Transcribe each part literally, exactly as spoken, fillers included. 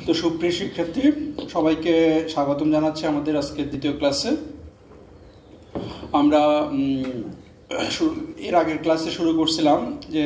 তো সুপ্রিয় শিক্ষার্থী সবাইকে স্বাগতম জানাচ্ছি আমাদের আজকের দ্বিতীয় ক্লাসে। আমরা এর আগের ক্লাসে শুরু করছিলাম যে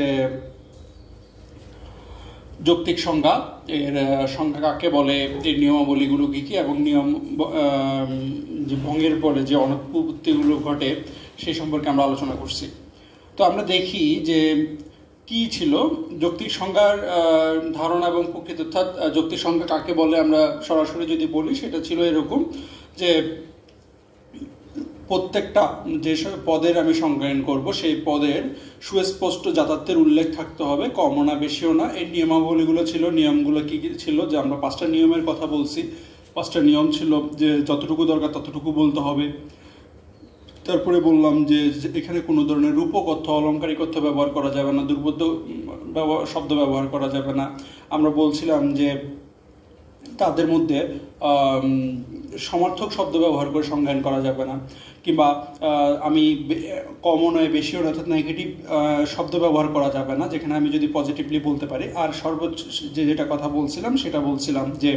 যৌক্তিক সংজ্ঞা, এর সংজ্ঞা কাকে বলে, এর নিয়মাবলীগুলো কী কী এবং নিয়ম যে ভঙ্গের পরে যে অনুৎপত্তিগুলো ঘটে সেই সম্পর্কে আমরা আলোচনা করছি। তো আমরা দেখি যে কি ছিল যৌক্তিক সংজ্ঞার ধারণা এবং প্রকৃতি, অর্থাৎ যৌক্তিক সংজ্ঞা কাকে বলে আমরা সরাসরি যদি বলি সেটা ছিল এরকম যে প্রত্যেকটা যে পদের আমি সংজ্ঞায়ন করব সেই পদের সুস্পষ্ট যাতায়াতের উল্লেখ থাকতে হবে, কমও না বেশিও না। এই নিয়মাবলীগুলো ছিল, নিয়মগুলো কি কি ছিল যে আমরা পাঁচটা নিয়মের কথা বলছি। পাঁচটা নিয়ম ছিল যে যতটুকু দরকার ততটুকু বলতে হবে। তারপরে বললাম যে এখানে কোনো ধরনের রূপক অর্থ, অলংকারিক অর্থ ব্যবহার করা যাবে না, দুর্বোধ্য শব্দ ব্যবহার করা যাবে না। আমরা বলছিলাম যে তাদের মধ্যে সমার্থক শব্দ ব্যবহার করে সংজ্ঞায়ন করা যাবে না, কিংবা আমি কমও নয় বেশিও নয় অর্থাৎ নেগেটিভ শব্দ ব্যবহার করা যাবে না, যেখানে আমি যদি পজিটিভলি বলতে পারি। আর সর্বোচ্চ যে যেটা কথা বলছিলাম সেটা বলছিলাম যে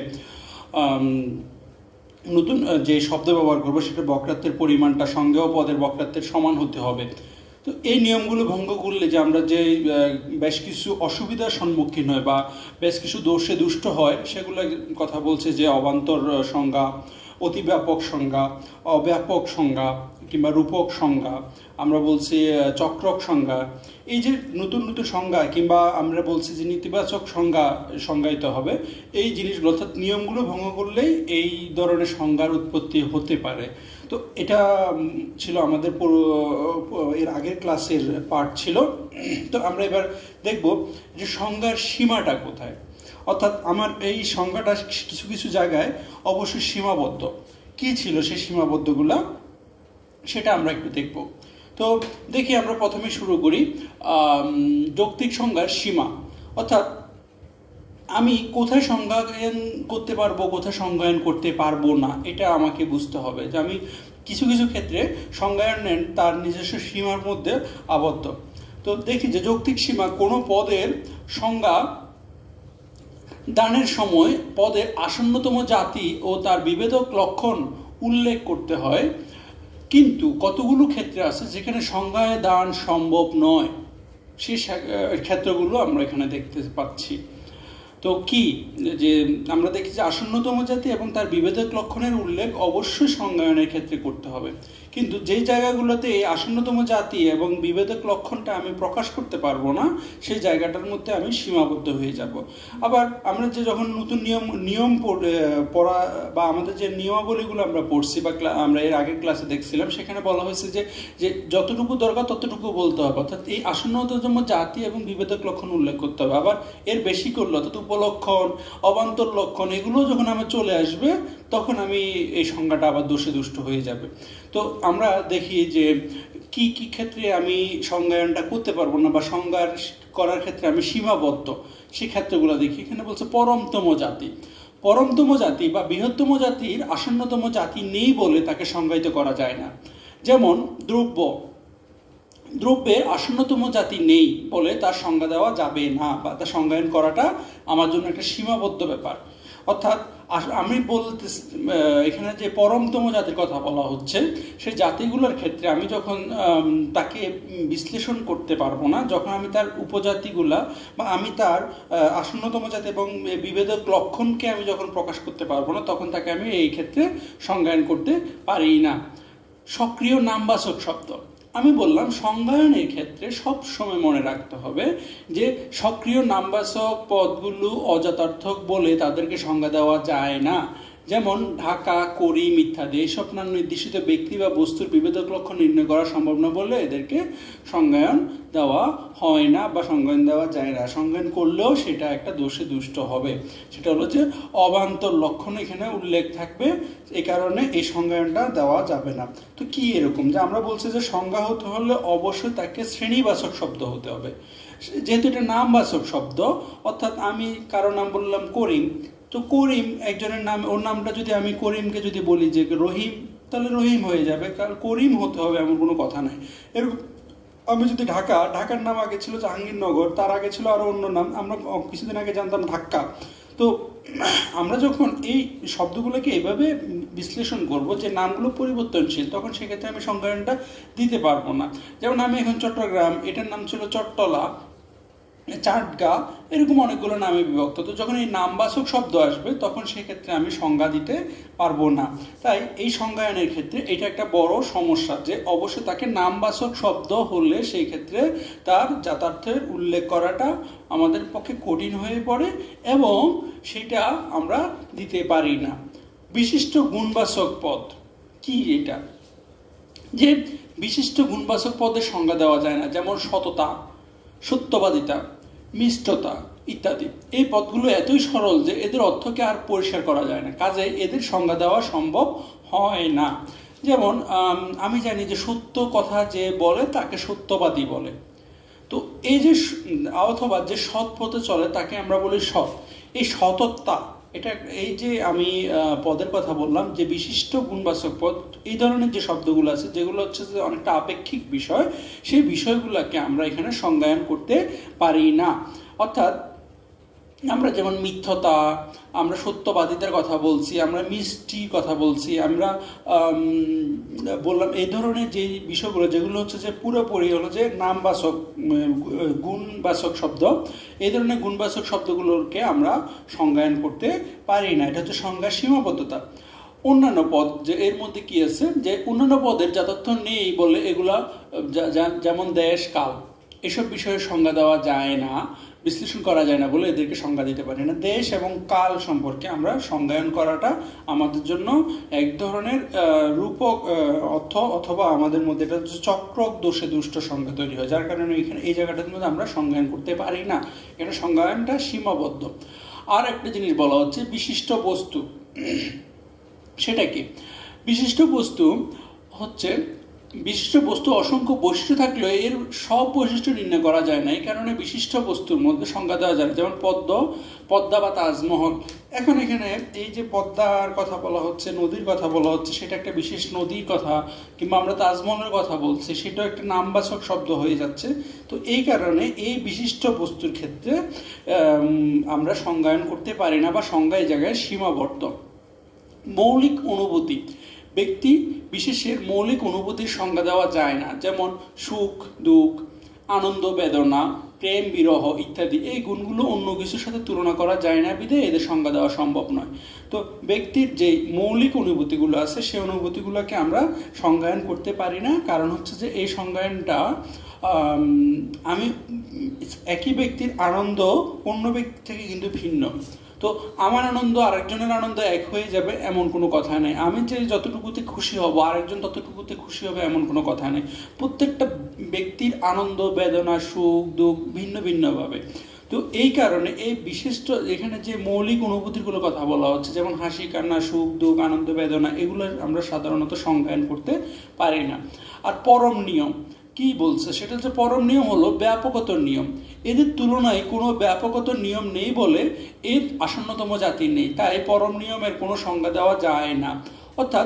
নতুন যে শব্দ ব্যবহার করবো সেটা বক্রত্বের পরিমাণটা সঙ্গেও পদের বক্রত্বের সমান হতে হবে। তো এই নিয়মগুলো ভঙ্গ করলে যে আমরা যে বেশ কিছু অসুবিধার সম্মুখীন হয় বা বেশ কিছু দোষে দুষ্ট হয় সেগুলো কথা বলছে যে অবান্তর সংজ্ঞা, অতিব্যাপক সংজ্ঞা, অব্যাপক সংজ্ঞা কিংবা রূপক সংজ্ঞা, আমরা বলছি চক্রক সংজ্ঞা। এই যে নতুন নতুন সংজ্ঞা কিংবা আমরা বলছি যে নেতিবাচক সংজ্ঞা সংজ্ঞায়িত হবে, এই জিনিসগুলো অর্থাৎ নিয়মগুলো ভঙ্গ করলেই এই ধরনের সংজ্ঞার উৎপত্তি হতে পারে। তো এটা ছিল আমাদের এর আগের ক্লাসের পার্ট ছিল। তো আমরা এবার দেখব যে সংজ্ঞার সীমাটা কোথায়, অর্থাৎ আমার এই সংজ্ঞাটা কিছু কিছু জায়গায় অবশ্যই সীমাবদ্ধ। কি ছিল সেই সীমাবদ্ধগুলা সেটা আমরা একটু দেখব। তো দেখি আমরা প্রথমে শুরু করি যৌক্তিক সংজ্ঞার সীমা, অর্থাৎ আমি কোথায় সংজ্ঞায়ন করতে পারবো, কোথায় সংজ্ঞায়ন করতে পারবো না, এটা আমাকে বুঝতে হবে। যে আমি কিছু কিছু ক্ষেত্রে সংজ্ঞায়ন তার নিজস্ব সীমার মধ্যে আবদ্ধ। তো দেখি যে যৌক্তিক সীমা কোনো পদের সংজ্ঞা দানের সময় পদের আসন্নতম জাতি ও তার বিভেদক লক্ষণ উল্লেখ করতে হয়, কিন্তু কতগুলো ক্ষেত্রে আছে যেখানে সংজ্ঞায় দান সম্ভব নয়, সেই ক্ষেত্রগুলো আমরা এখানে দেখতে পাচ্ছি। তো কি যে আমরা দেখি যে আসন্নতম জাতি এবং তার বিভেদক লক্ষণের উল্লেখ অবশ্যই সংজ্ঞায়নের ক্ষেত্রে করতে হবে, কিন্তু যেই জায়গাগুলোতে এই আসন্নতম জাতি এবং বিভেদক লক্ষণটা আমি প্রকাশ করতে পারবো না সেই জায়গাটার মধ্যে আমি সীমাবদ্ধ হয়ে যাব। আবার আমরা যে যখন নতুন নিয়ম নিয়ম পড়া বা আমাদের যে নিয়মাবলীগুলো আমরা পড়ছি বা আমরা এর আগের ক্লাসে দেখছিলাম, সেখানে বলা হয়েছে যে যে যতটুকু দরকার ততটুকু বলতে হবে, অর্থাৎ এই আসন্নতম জাতি এবং বিভেদক লক্ষণ উল্লেখ করতে হবে। আবার এর বেশি করলে অর্থাৎ উপলক্ষণ, অবান্তর লক্ষণ এগুলো যখন আমার চলে আসবে তখন আমি এই সংজ্ঞাটা আবার দোষে দুষ্ট হয়ে যাবে। তো আমরা দেখি যে কি কি ক্ষেত্রে আমি সংজ্ঞায়নটা করতে পারবো না বা সংজ্ঞার করার ক্ষেত্রে আমি সীমাবদ্ধ, সেই ক্ষেত্রগুলো দেখি। এখানে বলছে পরমতম জাতি। পরমতম জাতি বা বৃহত্তম জাতির আসন্নতম জাতি নেই বলে তাকে সংজ্ঞায়িত করা যায় না। যেমন দ্রব্য, দ্রব্যের আসন্নতম জাতি নেই বলে তার সংজ্ঞা দেওয়া যাবে না বা তার সংজ্ঞায়ন করাটা আমার জন্য একটা সীমাবদ্ধ ব্যাপার। অর্থাৎ আমি বলতে এখানে যে পরমতম জাতির কথা বলা হচ্ছে সেই জাতিগুলোর ক্ষেত্রে আমি যখন তাকে বিশ্লেষণ করতে পারবো না, যখন আমি তার উপজাতিগুলা বা আমি তার আসন্নতম জাতি এবং বিভেদক লক্ষণকে আমি যখন প্রকাশ করতে পারবো না, তখন তাকে আমি এই ক্ষেত্রে সংজ্ঞায়ন করতে পারি না। সক্রিয় নামবাচক শব্দ, আমি বললাম সংজ্ঞায়নের ক্ষেত্রে সব সময় মনে রাখতে হবে যে সক্রিয় নামবাচক পদগুলো অযথার্থক বলে তাদেরকে সংজ্ঞা দেওয়া যায় না। যেমন ঢাকা, করিম ইত্যাদি এইসব নাম নির্দিষ্ট ব্যক্তি বা বস্তুর বিভেদক লক্ষণ নির্ণয় করা সম্ভব না বলে এদেরকে সংজ্ঞায়ন দেওয়া হয় না বা সংজ্ঞায়ন দেওয়া যায় না। সংজ্ঞায়ন করলেও সেটা একটা দোষে দুষ্ট হবে। সেটা হলো যে অবান্তর লক্ষণ এখানে উল্লেখ থাকবে, এই কারণে এই সংজ্ঞায়নটা দেওয়া যাবে না। তো কি এরকম যে আমরা বলছি যে সংজ্ঞা হতে হলে অবশ্যই তাকে শ্রেণীবাচক শব্দ হতে হবে। যেহেতু এটা নামবাচক শব্দ, অর্থাৎ আমি কারো নাম বললাম করিম, তো করিম একজনের নাম, ওর নামটা যদি আমি করিমকে যদি বলি যে রহিম, তাহলে রহিম হয়ে যাবে, কারণ করিম হতে হবে এমন কোনো কথা নাই। এরকম আমি যদি ঢাকা, ঢাকার নাম আগে ছিল জাহাঙ্গীরনগর, তার আগে ছিল আরো অন্য নাম, আমরা কিছুদিন আগে জানতাম ঢাকা। তো আমরা যখন এই শব্দগুলোকে এভাবে বিশ্লেষণ করব যে নামগুলো পরিবর্তনশীল, তখন সেক্ষেত্রে আমি সংজ্ঞায়নটা দিতে পারবো না। যেমন আমি এখন চট্টগ্রাম, এটার নাম ছিল চট্টলা, চাটগা, এরকম অনেকগুলো নামে বিভক্ত। তো যখন এই নামবাচক শব্দ আসবে তখন সেক্ষেত্রে আমি সংজ্ঞা দিতে পারবো না। তাই এই সংজ্ঞায়নের ক্ষেত্রে এটা একটা বড় সমস্যা, যে অবশ্যই তাকে নামবাচক শব্দ হলে সেই ক্ষেত্রে তার যাতার্থের উল্লেখ করাটা আমাদের পক্ষে কঠিন হয়ে পড়ে এবং সেটা আমরা দিতে পারি না। বিশিষ্ট গুণবাচক পদ কি? এটা যে বিশিষ্ট গুণবাচক পদের সংজ্ঞা দেওয়া যায় না, যেমন সততা, সত্যবাদিতা, মিষ্টতা ইত্যাদি। এই পদগুলো এতই সরল যে এদের অর্থকে আর পরিষ্কার করা যায় না, কাজে এদের সংজ্ঞা দেওয়া সম্ভব হয় না। যেমন আমি জানি যে সত্য কথা যে বলে তাকে সত্যবাদী বলে। তো এই যে অথবা যে সৎ পথে চলে তাকে আমরা বলি সৎ। এই সততা, এটা এই যে আমি পদের কথা বললাম যে বিশিষ্ট গুণবাচক পদ, এই ধরনের যে শব্দগুলো আছে যেগুলো হচ্ছে যে অনেকটা আপেক্ষিক বিষয়, সেই বিষয়গুলোকে আমরা এখানে সংজ্ঞায়ন করতে পারি না। অর্থাৎ আমরা যেমন মিথ্যতা, আমরা সত্যবাদিতার কথা বলছি, আমরা মিষ্টি কথা বলছি, আমরা বললাম এই ধরনের যে বিষয়গুলো যেগুলো হচ্ছে যে পুরোপুরি হলো যে নামবাচক গুণবাচক শব্দ, এই ধরনের গুণবাচক শব্দগুলোকে আমরা সংজ্ঞায়ন করতে পারি না। এটা হচ্ছে সংজ্ঞার সীমাবদ্ধতা। অন্যান্য পদ যে এর মধ্যে কি আছে, যে অন্যান্য পদের যথার্থ নেই বলে এগুলা যেমন দেশ, কাল, এসব বিষয়ের সংজ্ঞা দেওয়া যায় না, বিশ্লেষণ করা যায় না বলে এদেরকে সংজ্ঞা দিতে পারি না। দেশ এবং কাল সম্পর্কে আমরা সংজ্ঞায়ন করাটা আমাদের জন্য এক ধরনের রূপক অর্থ অথবা আমাদের মধ্যে এটা হচ্ছে চক্রক দোষে দুষ্ট সংজ্ঞা তৈরি হয়, যার কারণে এখানে এই জায়গাটার মধ্যে আমরা সংজ্ঞায়ন করতে পারি না। এখানে সংজ্ঞায়নটা সীমাবদ্ধ। আর একটা জিনিস বলা হচ্ছে বিশিষ্ট বস্তু। সেটা কি? বিশিষ্ট বস্তু হচ্ছে বিশিষ্ট বস্তু অসংখ্য বৈশিষ্ট্য থাকলেও এর সব বৈশিষ্ট্য নির্ণয় করা যায় না, এই কারণে বিশিষ্ট বস্তুর মধ্যে সংজ্ঞা দেওয়া যায়। যেমন পদ্ম, পদ্মা বা তাজমহল। এখন এখানে এই যে পদ্মার কথা বলা হচ্ছে, নদীর কথা বলা হচ্ছে, সেটা একটা বিশেষ নদীর কথা, কিংবা আমরা তাজমহলের কথা বলছি, সেটাও একটা নামবাচক শব্দ হয়ে যাচ্ছে। তো এই কারণে এই বিশিষ্ট বস্তুর ক্ষেত্রে আমরা সংজ্ঞায়ন করতে পারি না বা সংজ্ঞা এই জায়গায় সীমাবদ্ধ। মৌলিক অনুভূতি, ব্যক্তি বিশেষের মৌলিক অনুভূতির সংজ্ঞা দেওয়া যায় না, যেমন সুখ, দুঃখ, আনন্দ, বেদনা, প্রেম, বিরহ ইত্যাদি। এই গুণগুলো অন্য কিছুর সাথে তুলনা করা যায় না বিধায় এদের সংজ্ঞা দেওয়া সম্ভব নয়। তো ব্যক্তির যে মৌলিক অনুভূতিগুলো আছে সেই অনুভূতিগুলোকে আমরা সংজ্ঞায়ন করতে পারি না, কারণ হচ্ছে যে এই সংজ্ঞায়নটা আমি একই ব্যক্তির আনন্দ অন্য ব্যক্তি থেকে কিন্তু ভিন্ন। তো আমার আনন্দ আরেকজনের আনন্দ এক হয়ে যাবে এমন কোনো কথা নেই, আমি যে যতটুকুতে খুশি হব আরেকজন ততটুকুতে খুশি হবে এমন কোনো কথা নেই। প্রত্যেকটা ব্যক্তির আনন্দ, বেদনা, সুখ, দুঃখ ভিন্ন ভিন্নভাবে। তো এই কারণে এই বিশিষ্ট এখানে যে মৌলিক অনুভূতিগুলো কথা বলা হচ্ছে, যেমন হাসি, কান্না, সুখ, দুঃখ, আনন্দ, বেদনা, এগুলো আমরা সাধারণত সংজ্ঞায়ন করতে পারি না। আর পরম নিয়ম কি বলছে, সেটা হচ্ছে পরম নিয়ম হলো ব্যাপকতর নিয়ম। এদের তুলনায় কোনো ব্যাপকতর নিয়ম নেই বলে এর আসন্নতম জাতি নেই, তাই পরম নিয়মের কোনো সংজ্ঞা দেওয়া যায় না। অর্থাৎ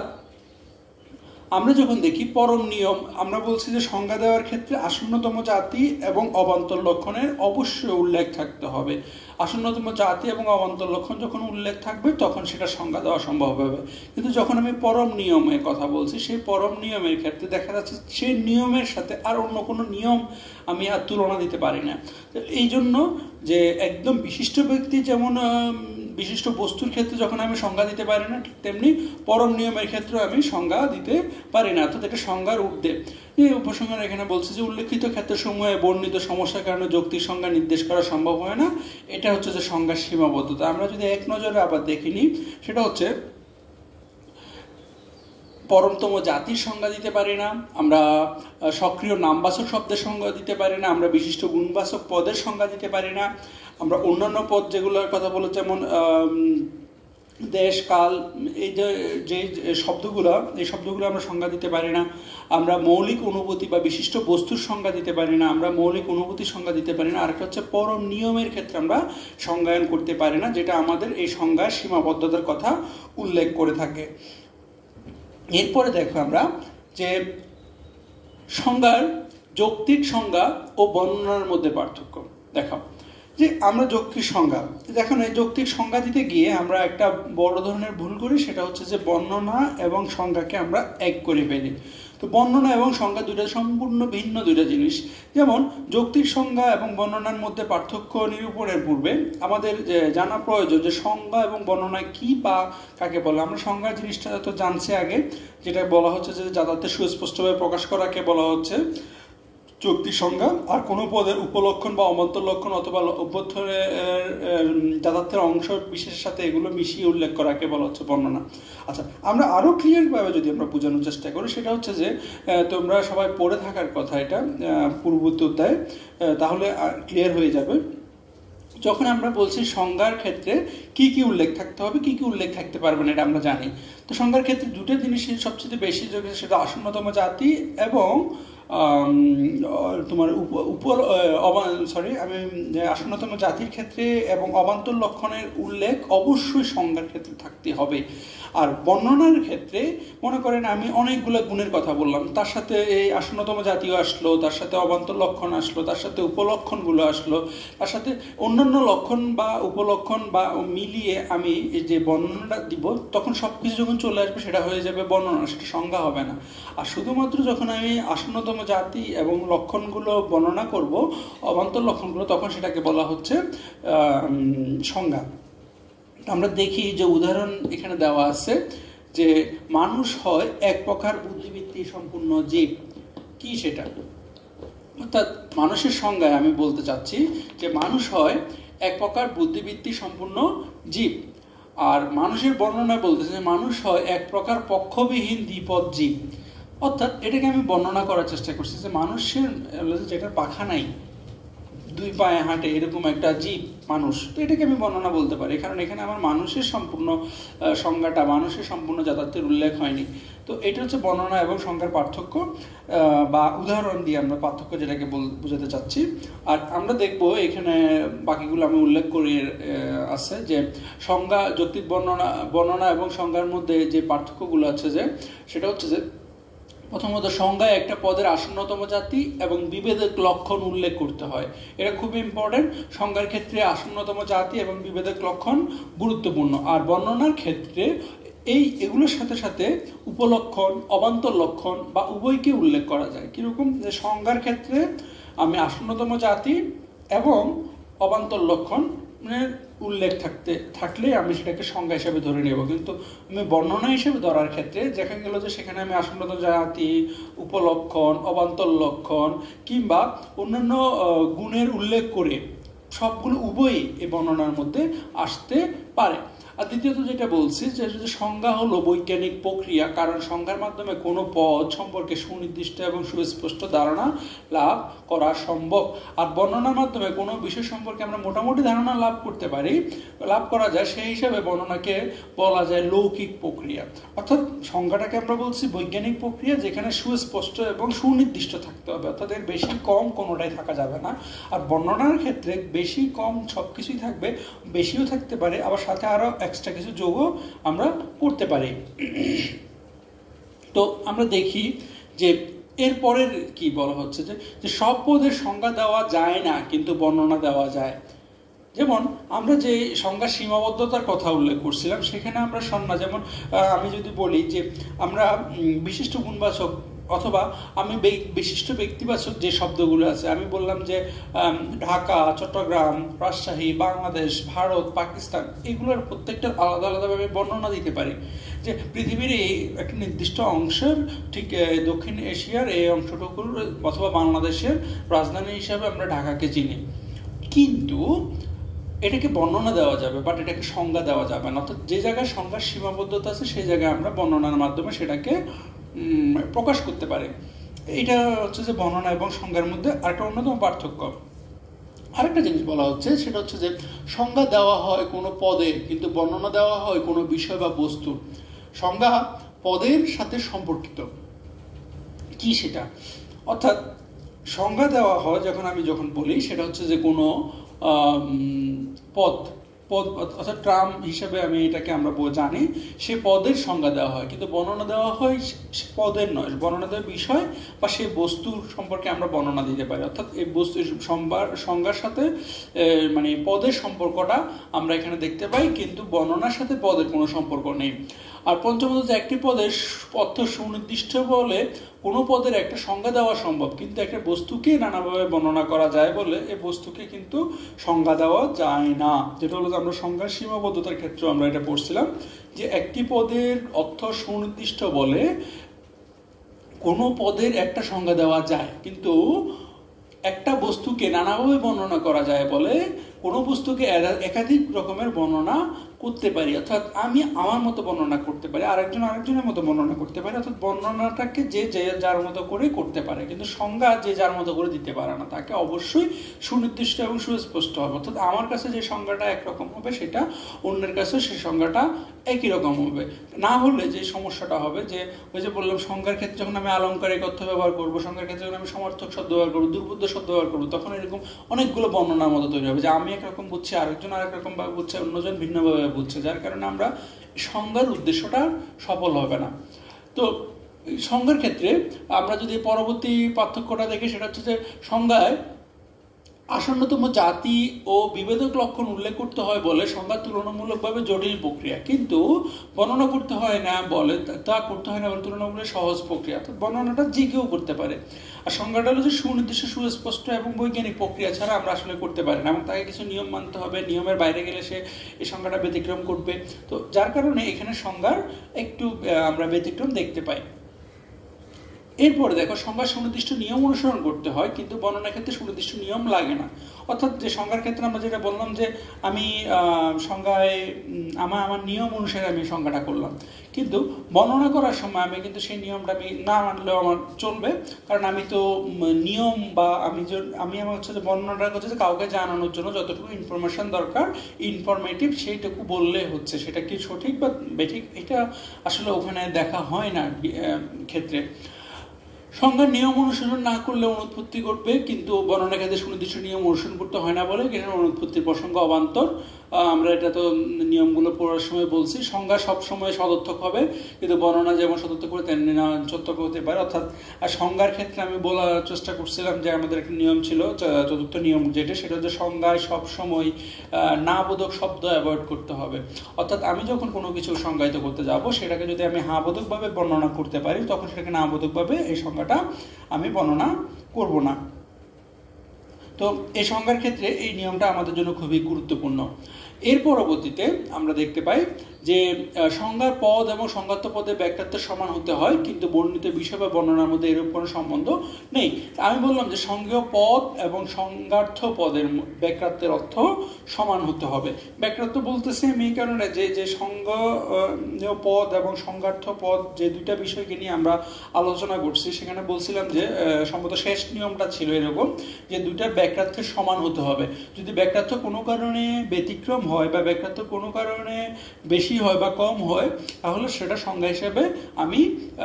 আমরা যখন দেখি পরম নিয়ম, আমরা বলছি যে সংজ্ঞা দেওয়ার ক্ষেত্রে আসন্নতম জাতি এবং অবান্তর লক্ষণের অবশ্যই উল্লেখ থাকতে হবে। আসন্নতম জাতি এবং অবান্তর লক্ষণ যখন উল্লেখ থাকবে তখন সেটা সংজ্ঞা দেওয়া সম্ভব হবে। কিন্তু যখন আমি পরম নিয়মের কথা বলছি, সেই পরম নিয়মের ক্ষেত্রে দেখা যাচ্ছে সেই নিয়মের সাথে আর অন্য কোনো নিয়ম আমি আর তুলনা দিতে পারি না। এই জন্য যে একদম বিশিষ্ট ব্যক্তি যেমন বিশিষ্ট বস্তুর ক্ষেত্রে যখন আমি সংজ্ঞা দিতে পারি না, ঠিক তেমনি পরম নিয়মের ক্ষেত্রে আমি সংজ্ঞা দিতে পারি না। অর্থাৎ এটা সংজ্ঞার ঊর্ধ্বে। এই উপসংহার এখানে বলছে যে উল্লেখিত ক্ষেত্রসমূহে বর্ণিত সমস্যার কারণে যৌক্তিক সংজ্ঞা নির্দেশ করা সম্ভব হয় না। এটা হচ্ছে যে সংজ্ঞার সীমাবদ্ধতা। আমরা যদি এক নজরে আবার দেখিনি, সেটা হচ্ছে পরমতম জাতির সংজ্ঞা দিতে পারি না, আমরা সক্রিয় নামবাচক শব্দের সংজ্ঞা দিতে পারি না, আমরা বিশিষ্ট গুণবাচক পদের সংজ্ঞা দিতে পারি না, আমরা অন্যান্য পদ যেগুলোর কথা বলে যেমন দেশ, কাল, এই যে যে শব্দগুলো এই শব্দগুলো আমরা সংজ্ঞা দিতে পারি না, আমরা মৌলিক অনুভূতি বা বিশিষ্ট বস্তুর সংজ্ঞা দিতে পারি না, আমরা মৌলিক অনুভূতির সংজ্ঞা দিতে পারি না। আরেকটা হচ্ছে পরম নিয়মের ক্ষেত্রে আমরা সংজ্ঞায়ন করতে পারি না, যেটা আমাদের এই সংজ্ঞার সীমাবদ্ধতার কথা উল্লেখ করে থাকে। এরপরে দেখো আমরা যে সংজ্ঞার যৌক্তিক সংজ্ঞা ও বর্ণনার মধ্যে পার্থক্য। দেখো যে আমরা যৌক্তিক সংজ্ঞা, দেখুন এই যৌক্তিক সংজ্ঞা দিতে গিয়ে আমরা একটা বড় ধরনের ভুল করি, সেটা হচ্ছে যে বর্ণনা এবং সংজ্ঞাকে আমরা এক করে ফেলি। তো বর্ণনা এবং সংজ্ঞা দুইটা সম্পূর্ণ ভিন্ন দুইটা জিনিস। যেমন যৌক্তিক সংজ্ঞা এবং বর্ণনার মধ্যে পার্থক্য নিরূপণের পূর্বে আমাদের জানা প্রয়োজন যে সংজ্ঞা এবং বর্ণনা কি বা কাকে বলে। আমরা সংজ্ঞা জিনিসটা তো জানছি আগে, যেটা বলা হচ্ছে যে যাতায়াতে সুস্পষ্টভাবে প্রকাশ করাকে বলা হচ্ছে যৌক্তিক সংজ্ঞা, আর কোনো পদের উপলক্ষণ বা অমন্তর লক্ষণ অথবা অভ্যন্তরের যাতায়াতের অংশ বিশেষের সাথে এগুলো মিশিয়ে উল্লেখ করাকে বলা হচ্ছে বর্ণনা। আচ্ছা, আমরা আরও ক্লিয়ারভাবে যদি আমরা বোঝানোর চেষ্টা করি, সেটা হচ্ছে যে তোমরা সবাই পড়ে থাকার কথা এটা পূর্ববর্তী অধ্যায়ে, তাহলে ক্লিয়ার হয়ে যাবে। যখন আমরা বলছি সংজ্ঞার ক্ষেত্রে কি কি উল্লেখ থাকতে হবে, কি কি উল্লেখ থাকতে পারবে না, এটা আমরা জানি। তো সংজ্ঞার ক্ষেত্রে দুটো জিনিসের সবচেয়ে বেশি, সেটা আসন্নতম জাতি এবং তোমার উপর সরি আমি আসন্নতম জাতির ক্ষেত্রে এবং অবান্তর লক্ষণের উল্লেখ অবশ্যই সংজ্ঞার ক্ষেত্রে থাকতে হবে। আর বর্ণনার ক্ষেত্রে মনে করেন আমি অনেকগুলো গুণের কথা বললাম, তার সাথে এই আসন্নতম জাতীয় আসলো, তার সাথে অবান্তর লক্ষণ আসলো, তার সাথে উপলক্ষণগুলো আসলো, তার সাথে অন্যান্য লক্ষণ বা উপলক্ষণ বা মিলিয়ে আমি যে বর্ণনাটা দিব, তখন সব কিছু যখন চলে আসবে সেটা হয়ে যাবে বর্ণনা, সেটা সংজ্ঞা হবে না। আর শুধুমাত্র যখন আমি আসন্নতম জাতি এবং লক্ষণগুলো বর্ণনা করব, অবান্তর লক্ষণগুলো, তখন সেটাকে বলা হচ্ছে সংজ্ঞা। আমরা দেখি যে উদাহরণ এখানে দেওয়া আছে যে মানুষ হয় এক প্রকার বুদ্ধিবৃত্তি সম্পূর্ণ জীব। কি সেটা? অর্থাৎ মানুষের সংজ্ঞায় আমি বলতে চাচ্ছি যে মানুষ হয় এক প্রকার বুদ্ধিবৃত্তি সম্পূর্ণ জীব, আর মানুষের বর্ণনা বলতেছে মানুষ হয় এক প্রকার পক্ষবিহীন দ্বিপদ জীব। অর্থাৎ এটাকে আমি বর্ণনা করার চেষ্টা করছি যে মানুষের যেটার পাখা নাই, দুই পায়ে হাঁটে, এরকম একটা জীব মানুষ। তো এটাকে আমি বর্ণনা বলতে পারি, কারণ এখানে আমার মানুষের সম্পূর্ণ সংজ্ঞাটা, মানুষের সম্পূর্ণ যাতায়াতের উল্লেখ হয়নি। তো এটা হচ্ছে বর্ণনা এবং সংজ্ঞার পার্থক্য বা উদাহরণ দিয়ে আমরা পার্থক্য যেটাকে বোঝাতে চাচ্ছি। আর আমরা দেখব এখানে বাকিগুলো আমি উল্লেখ করি আছে যে সংজ্ঞা, যৌক্তিক বর্ণনা বর্ণনা এবং সংজ্ঞার মধ্যে যে পার্থক্যগুলো আছে, যে সেটা হচ্ছে যে প্রথমত সংজ্ঞায় একটা পদের আসন্নতম জাতি এবং বিভেদক লক্ষণ উল্লেখ করতে হয়। এটা খুব ইম্পর্টেন্ট। সংজ্ঞার ক্ষেত্রে আসন্নতম জাতি এবং বিভেদক লক্ষণ গুরুত্বপূর্ণ। আর বর্ণনার ক্ষেত্রে এই এগুলোর সাথে সাথে উপলক্ষণ, অবান্তর লক্ষণ বা উভয়কে উল্লেখ করা যায়। কিরকম? যে সংজ্ঞার ক্ষেত্রে আমি আসন্নতম জাতি এবং অবান্তর লক্ষণ উল্লেখ থাকতে থাকলে আমি সেটাকে সংজ্ঞা হিসেবে ধরে নেব, কিন্তু আমি বর্ণনা হিসেবে ধরার ক্ষেত্রে দেখা গেল যে সেখানে আমি আসন্নতম জাতি, উপলক্ষণ, অবান্তর লক্ষণ কিংবা অন্যান্য গুণের উল্লেখ করে সবগুলো উভয়ই এই বর্ণনার মধ্যে আসতে পারে। আর দ্বিতীয়ত যেটা বলছি যে সংজ্ঞা হলো বৈজ্ঞানিক প্রক্রিয়া, কারণ সংজ্ঞার মাধ্যমে কোনো পদ সম্পর্কে সুনির্দিষ্ট এবং সুস্পষ্ট ধারণা লাভ করা সম্ভব। আর বর্ণনার মাধ্যমে কোনো বিষয় সম্পর্কে আমরা মোটামুটি ধারণা লাভ করতে পারি, লাভ করা যায়, সেই হিসাবে বর্ণনাকে বলা যায় লৌকিক প্রক্রিয়া। অর্থাৎ সংজ্ঞাটাকে আমরা বলছি বৈজ্ঞানিক প্রক্রিয়া, যেখানে সুস্পষ্ট এবং সুনির্দিষ্ট থাকতে হবে, অর্থাৎ এর বেশি কম কোনোটাই থাকা যাবে না। আর বর্ণনার ক্ষেত্রে বেশি কম সব কিছুই থাকবে, বেশিও থাকতে পারে, আবার সাথে আরও এক্সট্রা কিছু যোগও আমরা করতে পারি। তো আমরা দেখি যে এরপরের কি বলা হচ্ছে যে সব পদের সংজ্ঞা দেওয়া যায় না কিন্তু বর্ণনা দেওয়া যায়। যেমন আমরা যে সংজ্ঞার সীমাবদ্ধতার কথা উল্লেখ করছিলাম, সেখানে আমরা সংজ্ঞা, যেমন আমি যদি বলি যে আমরা বিশিষ্ট গুণবাচক অথবা আমি বিশিষ্ট ব্যক্তিবাচক যে শব্দগুলো আছে, আমি বললাম যে ঢাকা, চট্টগ্রাম, রাজশাহী, বাংলাদেশ, ভারত, পাকিস্তান, এগুলোর প্রত্যেকটা আলাদা আলাদাভাবে বর্ণনা দিতে পারি। যে পৃথিবীর এই একটা নির্দিষ্ট অংশের, ঠিক দক্ষিণ এশিয়ার এই অংশটুকুর অথবা বাংলাদেশের রাজধানী হিসাবে আমরা ঢাকাকে চিনি, কিন্তু এটাকে বর্ণনা দেওয়া যাবে, বাট এটাকে সংজ্ঞা দেওয়া যাবে না। অর্থাৎ যে জায়গায় সংজ্ঞার সীমাবদ্ধতা আছে সেই জায়গায় আমরা বর্ণনার মাধ্যমে সেটাকে প্রকাশ করতে পারে। এটা হচ্ছে যে বর্ণনা এবং সংজ্ঞার মধ্যে আরেকটা অন্যতম পার্থক্য। আরেকটা জিনিস বলা হচ্ছে, সেটা হচ্ছে যে সংজ্ঞা দেওয়া হয় কোনো পদের, কিন্তু বর্ণনা দেওয়া হয় কোনো বিষয় বা বস্তু। সংজ্ঞা পদের সাথে সম্পর্কিত। কি সেটা? অর্থাৎ সংজ্ঞা দেওয়া হয় যখন আমি যখন বলি, সেটা হচ্ছে যে কোনো পদ পদ অর্থাৎ ট্রাম হিসেবে আমি এটাকে আমরা জানি, সে পদের সংজ্ঞা দেওয়া হয়, কিন্তু বর্ণনা দেওয়া হয় পদের নয়, বর্ণনা দেওয়ার বিষয় বা সেই বস্তুর সম্পর্কে আমরা বর্ণনা দিতে পারি। অর্থাৎ এই বস্তু সংজ্ঞার সাথে মানে পদের সম্পর্কটা আমরা এখানে দেখতে পাই, কিন্তু বর্ণনার সাথে পদের কোনো সম্পর্ক নেই। আর পঞ্চমত, একটি পদের অর্থ সুনির্দিষ্ট বলে কোনো পদের একটা সংজ্ঞা দেওয়া সম্ভব, কিন্তু একটা বস্তুকে নানাভাবে বর্ণনা করা যায় বলে এই বস্তুকে কিন্তু সংজ্ঞা দেওয়া যায় না। যেটা হলো যে আমরা সংজ্ঞার সীমাবদ্ধতার ক্ষেত্রে আমরা এটা পড়ছিলাম যে একটি পদের অর্থ সুনির্দিষ্ট বলে কোনো পদের একটা সংজ্ঞা দেওয়া যায়, কিন্তু একটা বস্তুকে নানাভাবে বর্ণনা করা যায় বলে কোনো বস্তুকে একাধিক রকমের বর্ণনা করতে পারি। অর্থাৎ আমি আমার মতো বর্ণনা করতে পারি, আরেকজন আরেকজনের মতো বর্ণনা করতে পারে। অর্থাৎ বর্ণনাটাকে যে যে যার মতো করে করতে পারে, কিন্তু সংজ্ঞা যে যার মতো করে দিতে পারে না, তাকে অবশ্যই সুনির্দিষ্ট এবং সুস্পষ্ট হবে। অর্থাৎ আমার কাছে যে সংজ্ঞাটা একরকম হবে সেটা অন্যের কাছে সেই সংজ্ঞাটা একই রকম হবে। না হলে যে সমস্যাটা হবে যে ওই যে বললাম, সংজ্ঞার ক্ষেত্রে যখন আমি আলংকারিক অর্থ ব্যবহার করবো, সংজ্ঞার ক্ষেত্রে যখন আমি সমার্থক শব্দ ব্যবহার করবো, দুর্বোধ্য শব্দ ব্যবহার করবো, তখন এরকম অনেকগুলো বর্ণনার মতো তৈরি হবে যে আমি একরকম বুঝছি, আরেকজন আরেক রকম ভাবে বুঝছে, অন্যজন ভিন্নভাবে বুঝছে, যার কারণে আমরা সংজ্ঞার উদ্দেশ্যটা সফল হবে না। তো সংজ্ঞার ক্ষেত্রে আমরা যদি পরবর্তী পার্থক্যটা দেখি, সেটা হচ্ছে যে সংজ্ঞায় আসন্নতম জাতি ও বিভেদক লক্ষণ উল্লেখ করতে হয় বলে সংজ্ঞা তুলনামূলকভাবে জটিল প্রক্রিয়া, কিন্তু বর্ণনা করতে হয় না বলে তা করতে হয় না বলে তুলনামূলক সহজ প্রক্রিয়া। অর্থাৎ বর্ণনাটা যে কেউ করতে পারে। আর সংজ্ঞাটা হলো যে সুনির্দিষ্ট, সুস্পষ্ট এবং বৈজ্ঞানিক প্রক্রিয়া ছাড়া আমরা আসলে করতে পারি না, এবং তাকে কিছু নিয়ম মানতে হবে, নিয়মের বাইরে গেলে সে এই সংজ্ঞাটা ব্যতিক্রম করবে। তো যার কারণে এখানে সংজ্ঞার একটু আমরা ব্যতিক্রম দেখতে পাই। এরপরে দেখো, সংজ্ঞার সুনির্দিষ্ট নিয়ম অনুসরণ করতে হয়, কিন্তু বর্ণনার ক্ষেত্রে সুনির্দিষ্ট নিয়ম লাগে না। অর্থাৎ যে সংজ্ঞার ক্ষেত্রে আমরা যেটা বললাম যে আমি সংজ্ঞায় আমার আমার নিয়ম অনুসারে আমি সংজ্ঞাটা করলাম, কিন্তু বর্ণনা করার সময় আমি কিন্তু সেই নিয়মটা আমি না মানলেও আমার চলবে, কারণ আমি তো নিয়ম বা আমি যে আমি আমার হচ্ছে যে বর্ণনাটা হচ্ছে যে কাউকে জানানোর জন্য যতটুকু ইনফরমেশন দরকার, ইনফরমেটিভ, সেইটুকু বললে হচ্ছে। সেটা কি সঠিক বা বেঠিক এটা আসলে ওখানে দেখা হয় না ক্ষেত্রে। সংজ্ঞার নিয়ম অনুসরণ না করলে অনুৎপত্তি ঘটবে, কিন্তু বর্ণনা ক্ষেত্রে সুনির্দিষ্ট নিয়ম অনুসরণ করতে হয় না বলে এখানে অনুৎপত্তির প্রসঙ্গ অবান্তর। আমরা এটা তো নিয়মগুলো পড়ার সময় বলছি, সংজ্ঞা সবসময় সদর্থক হবে, কিন্তু বর্ণনা যেমন সদর্থক করে তেমনি চতুর্থক হতে পারে। অর্থাৎ আর সংজ্ঞার ক্ষেত্রে আমি বলার চেষ্টা করছিলাম যে আমাদের একটা নিয়ম ছিল, চতুর্থ নিয়ম যেটা, সেটা হচ্ছে সংজ্ঞায় সবসময় না বোধক শব্দ অ্যাভয়েড করতে হবে। অর্থাৎ আমি যখন কোনো কিছু সংজ্ঞায়িত করতে যাব, সেটাকে যদি আমি হা বোধকভাবে বর্ণনা করতে পারি, তখন সেটাকে না বোধকভাবে এই সংজ্ঞাটা আমি বর্ণনা করব না। তো এই সংজ্ঞার ক্ষেত্রে এই নিয়মটা আমাদের জন্য খুবই গুরুত্বপূর্ণ। এর পরবর্তীতে আমরা দেখতে পাই যে সংজ্ঞার পদ এবং সংজ্ঞার্থ পদের ব্যাখ্যার্থ সমান হতে হয়, কিন্তু বর্ণিত বিষয় বা বর্ণনার মধ্যে এরূপ কোনো সম্বন্ধ নেই। আমি বললাম যে সংজ্ঞেয় পদ এবং সংজ্ঞার্থ পদের ব্যাখ্যার্থের অর্থ সমান হতে হবে। ব্যাখ্যার্থ বলতেছি আমি এই কারণে যে যে সংজ্ঞেয় পদ এবং সংজ্ঞার্থ পদ যে দুইটা বিষয়কে নিয়ে আমরা আলোচনা করছি, সেখানে বলছিলাম যে সম্ভবত শেষ নিয়মটা ছিল এরকম যে দুইটার ব্যাখ্যার্থের সমান হতে হবে। যদি ব্যাখ্যার্থ কোনো কারণে ব্যতিক্রম হয় বা ব্যাখ্যার্থ কোনো কারণে বেশি হয় বা কম হয়, তাহলে সেটা সংজ্ঞা হিসেবে আমি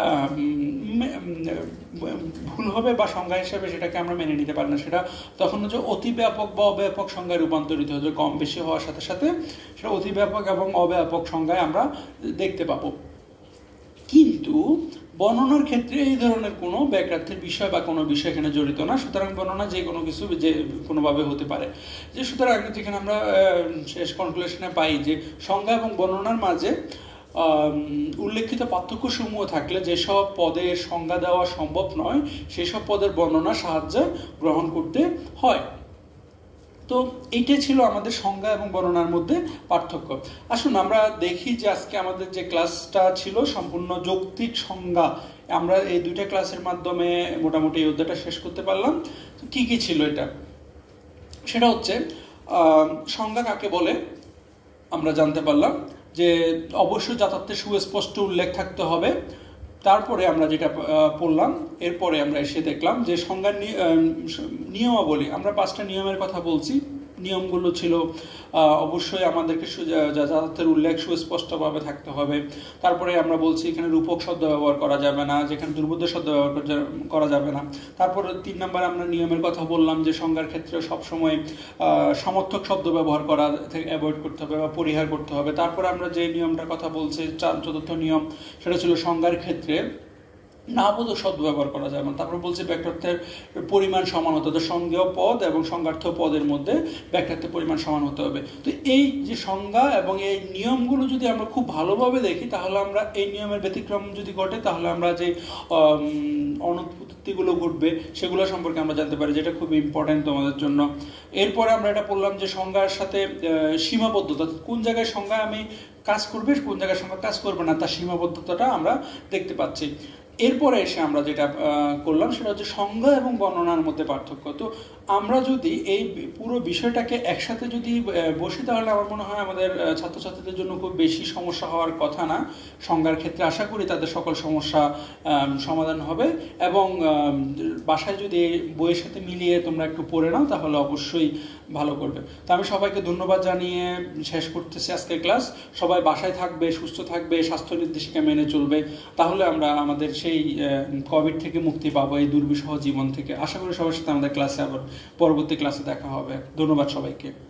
ভুল হবে বা সংজ্ঞা হিসেবে সেটাকে আমরা মেনে নিতে পারি না। সেটা তখন হচ্ছে অতি ব্যাপক বা অব্যাপক সংজ্ঞায় রূপান্তরিত হচ্ছে। কম বেশি হওয়ার সাথে সাথে সেটা অতি ব্যাপক এবং অব্যাপক সংজ্ঞায় আমরা দেখতে পাবো। কিন্তু বর্ণনার ক্ষেত্রে এই ধরনের কোনো ব্যাখ্যার্থের বিষয় বা কোনো বিষয় এখানে জড়িত না। সুতরাং বর্ণনা যে কোনো কিছু যে কোনোভাবে হতে পারে। যে সুতরাং যেখানে আমরা শেষ কনক্লুশনে পাই যে সংজ্ঞা এবং বর্ণনার মাঝে উল্লেখিত পার্থক্য সমূহ থাকলে যেসব পদের সংজ্ঞা দেওয়া সম্ভব নয়, সেসব পদের বর্ণনা সাহায্য গ্রহণ করতে হয়। তো এইটাই ছিল আমাদের সংজ্ঞা এবং বর্ণনার মধ্যে পার্থক্য। আসুন আমরা দেখি যে আজকে আমাদের যে ক্লাসটা ছিল সম্পূর্ণ যৌক্তিক সংজ্ঞা, আমরা এই দুইটা ক্লাসের মাধ্যমে মোটামুটি এই অধ্যায়টা শেষ করতে পারলাম। তো কি কি ছিল এটা, সেটা হচ্ছে সংজ্ঞা কাকে বলে আমরা জানতে পারলাম যে অবশ্যই যথার্থের সুস্পষ্ট উল্লেখ থাকতে হবে। তারপরে আমরা যেটা পড়লাম, এরপরে আমরা এসে দেখলাম যে সংজ্ঞার নিয়মাবলী, আমরা পাঁচটা নিয়মের কথা বলছি, নিয়মগুলো ছিল অবশ্যই আমাদেরকে যাতায়াতের উল্লেখ সুস্পষ্টভাবে থাকতে হবে। তারপরে আমরা বলছি এখানে রূপক শব্দ ব্যবহার করা যাবে না, যেখানে দুর্বোধ্য শব্দ ব্যবহার করা যাবে না। তারপরে তিন নম্বর আমরা নিয়মের কথা বললাম যে সংজ্ঞার ক্ষেত্রে সবসময় সমর্থক শব্দ ব্যবহার করা থেকে অ্যাভয়েড করতে হবে বা পরিহার করতে হবে। তারপরে আমরা যে নিয়মটার কথা বলছি চতুর্থ নিয়ম, সেটা ছিল সংজ্ঞার ক্ষেত্রে নাবোধক শব্দ ব্যবহার করা যাবে না। তারপর বলছে ব্যাখ্যার্থের পরিমাণ সমান হতে হবে, সংজ্ঞেয় পদ এবং সংজ্ঞার্থ পদের মধ্যে ব্যাখ্যার্থের পরিমাণ সমান হতে হবে। তো এই যে সংজ্ঞা এবং এই নিয়মগুলো যদি আমরা খুব ভালোভাবে দেখি, তাহলে আমরা এই নিয়মের ব্যতিক্রম যদি ঘটে, তাহলে আমরা যে অনুৎপত্তিগুলো ঘটবে সেগুলো সম্পর্কে আমরা জানতে পারি, যেটা খুব ইম্পর্টেন্ট তোমাদের জন্য। এরপরে আমরা এটা বললাম যে সংজ্ঞার সাথে সীমাবদ্ধতা, কোন জায়গায় সংজ্ঞা আমি কাজ করবে, কোন জায়গায় সংজ্ঞা কাজ করবে না, তার সীমাবদ্ধতাটা আমরা দেখতে পাচ্ছি। এরপরে এসে আমরা যেটা করলাম সেটা হচ্ছে সংজ্ঞা এবং বর্ণনার মধ্যে পার্থক্য। তো আমরা যদি এই পুরো বিষয়টাকে একসাথে যদি বসি, তাহলে আমার মনে হয় আমাদের ছাত্রছাত্রীদের জন্য খুব বেশি সমস্যা হওয়ার কথা না। সংজ্ঞার ক্ষেত্রে আশা করি তাদের সকল সমস্যা সমাধান হবে, এবং বাসায় যদি বইয়ের সাথে মিলিয়ে তোমরা একটু পড়ে নাও, তাহলে অবশ্যই ভালো করবে। তো আমি সবাইকে ধন্যবাদ জানিয়ে শেষ করতেছি আজকের ক্লাস। সবাই বাসায় থাকবে, সুস্থ থাকবে, স্বাস্থ্য নির্দেশিকা মেনে চলবে, তাহলে আমরা আমাদের সেই কোভিড থেকে মুক্তি পাবো, এই দুর্বিষহ জীবন থেকে। আশা করি সবার সাথে আমাদের ক্লাসে আবার পরবর্তী ক্লাসে দেখা হবে। ধন্যবাদ সবাইকে।